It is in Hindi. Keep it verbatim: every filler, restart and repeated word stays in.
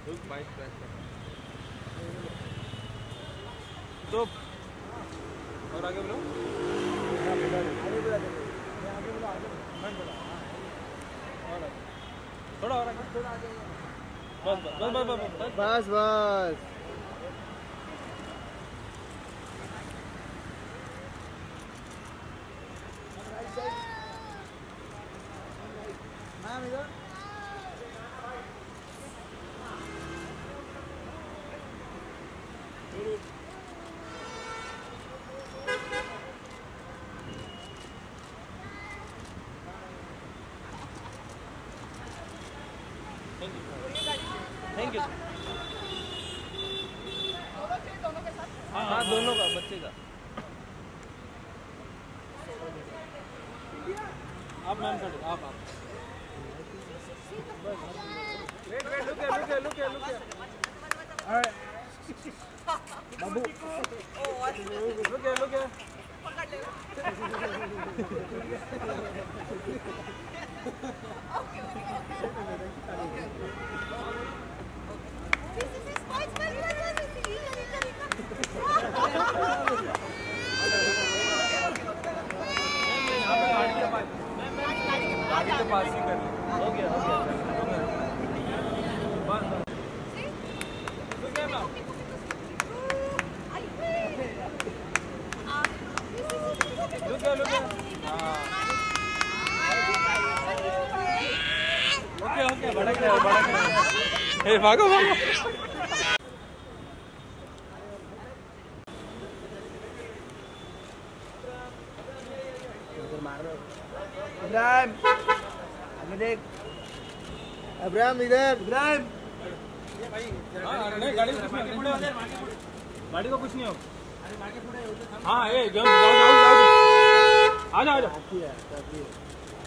तो और आगे बोलो, थोड़ा और आगे, थोड़ा आगे, बस बस बस बस बस बस। मैम इधर थैंक यू। हाँ हाँ दोनों का, बच्चे का। आप मैम कर आप आप wait wait look look look look बाबू लुक लुक पकड़ ले। ओके ओके गाड़ी के पास ही कर ले। हो गया हो गया बस look look look okay okay भड़क रहे हो भड़क रहे हो। ए भागो भागो। इब्राहिम देख, इब्राहिम इधर, इब्राहिम नहीं गाड़ी को कुछ नहीं, गाड़ी को कुछ नहीं हो। हाँ ए जाओ जाओ जाओ आ जाओ आ जाओ।